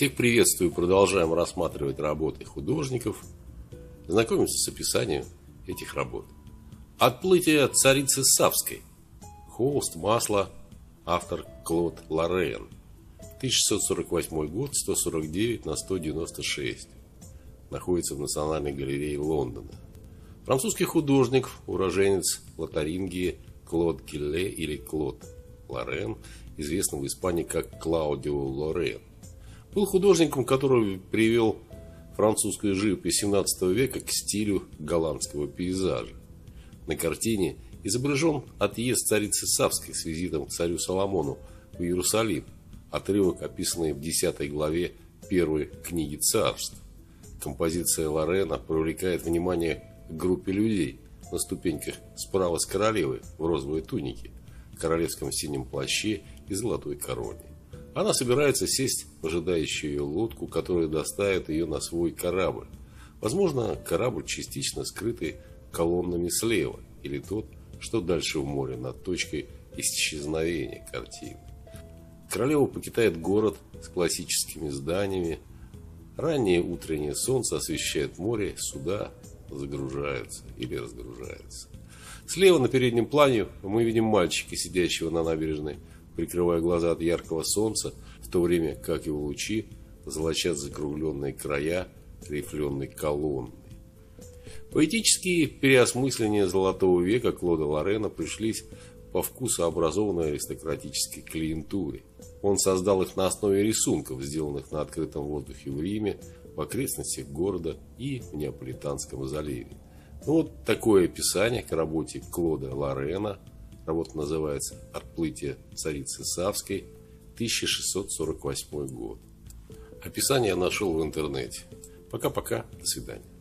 Всех приветствую, продолжаем рассматривать работы художников, знакомимся с описанием этих работ. Отплытие царицы Савской. Холст, масло, автор Клод Лорен. 1648 год, 149 на 196. Находится в Национальной галерее Лондона. Французский художник, уроженец Лотарингии Клод Гилле или Клод Лорен, известный в Испании как Клаудио Лорен. Был художником, который привел французскую живопись 17 века к стилю голландского пейзажа. На картине изображен отъезд царицы Савской с визитом к царю Соломону в Иерусалим, отрывок, описанный в 10 главе первой книги Царств. Композиция Лорена привлекает внимание к группе людей на ступеньках справа с королевой в розовой тунике, королевском синем плаще и золотой короне. Она собирается сесть в ожидающую ее лодку, которая доставит ее на свой корабль. Возможно, корабль частично скрытый колоннами слева, или тот, что дальше в море, над точкой исчезновения картины. Королева покидает город с классическими зданиями. Раннее утреннее солнце освещает море, суда загружаются или разгружаются. Слева на переднем плане мы видим мальчика, сидящего на набережной, прикрывая глаза от яркого солнца, в то время как его лучи золочат закругленные края рифленой колонны. Поэтические переосмысления Золотого века Клода Лорена пришлись по вкусу образованной аристократической клиентуре. Он создал их на основе рисунков, сделанных на открытом воздухе в Риме, в окрестностях города и в Неаполитанском заливе. Вот такое описание к работе Клода Лорена. Работа называется «Отплытие царицы Савской», 1648 год. Описание я нашел в интернете. Пока-пока, до свидания.